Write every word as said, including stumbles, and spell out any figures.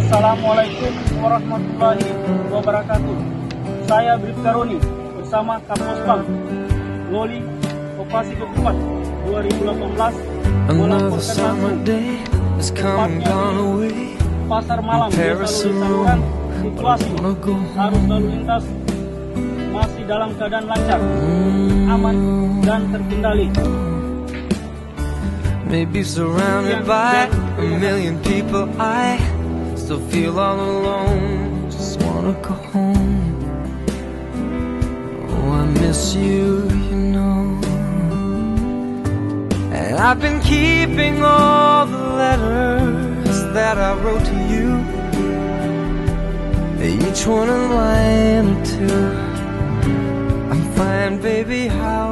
Assalamualaikum warahmatullahi wabarakatuh. Saya Bribka Roni bersama Kapospam Loli Operasi Ketupat dua ribu delapan belas melaporkan langsung tepatnya di Pasar Malam Desa Loli Saluran. Situasi arus lalu lintas masih dalam keadaan lancar, aman dan terkendali. Maybe surrounded by a million people, I still feel all alone. Just wanna go home. Oh, I miss you, you know. And I've been keeping all the letters that I wrote to you, each one a line or two. I'm fine, baby, how